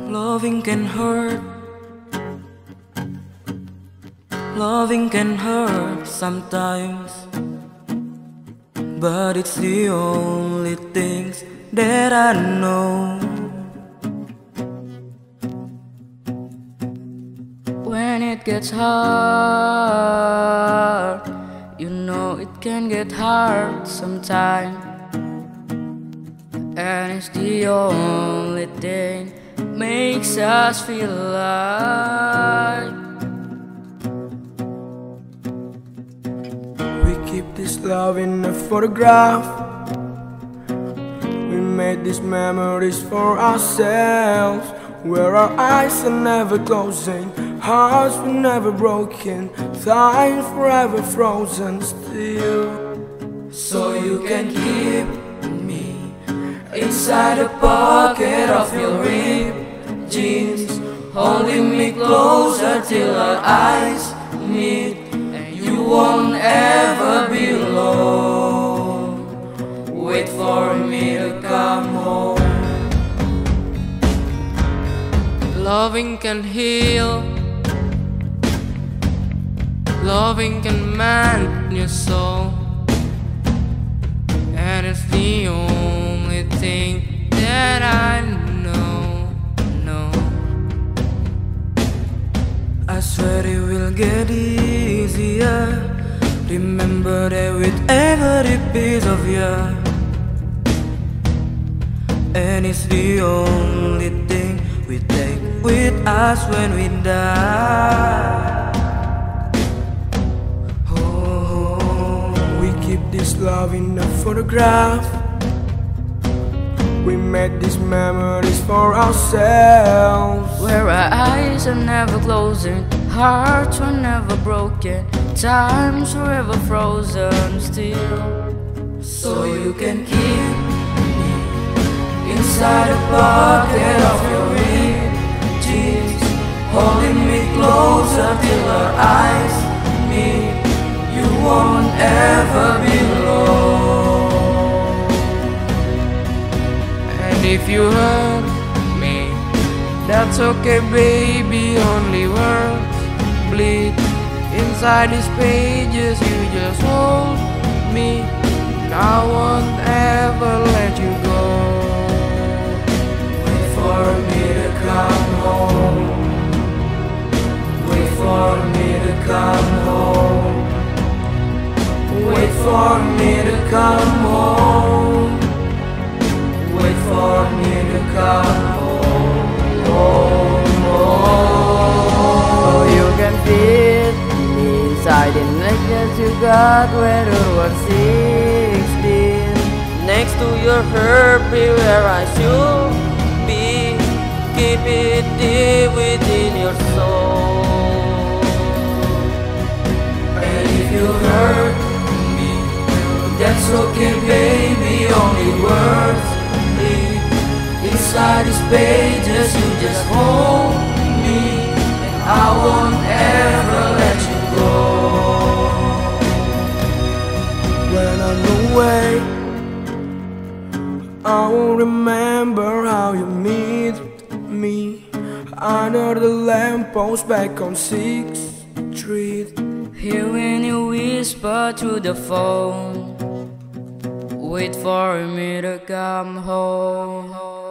Loving can hurt. Loving can hurt sometimes, but it's the only things that I know. When it gets hard, you know it can get hard sometimes, and it's the only thing makes us feel alive. We keep this love in a photograph. We made these memories for ourselves, where our eyes are never closing, hearts were never broken, time forever frozen still. So you can keep me inside the pocket of your ripped jeans, holding me closer till our eyes meet, and you won't ever be alone. Wait for me to come home. Loving can heal. Loving can mend your soul, and it's the only thing that I know. I swear it will get easier. Remember that with every piece of you, and it's the only thing we take with us when we die. Keep this love in a photograph. We made these memories for ourselves, where our eyes are never closing, hearts were never broken, time's forever frozen still. So you can keep me inside the pocket of your ripped jeans, holding me closer till our eyes meet. You won't ever be alone. And if you hurt me, that's okay, baby. Only words bleed inside these pages. You just hold me, and I won't ever let you go. Wait for me to come home. Wait for me to come home. Wait for me to come home. Wait for me to come home. So you can fit me inside the necklace you got when you were 16, next to your heartbeat where I should be. Keep it deep within your soul. And if you hurt, that's okay, baby. Only words bleed inside these pages. You just hold me, and I won't ever let you go. when I'm away, I will remember how you meet me under the lamppost back on 6th Street. Hearing you whisper through the phone, wait for me to come home.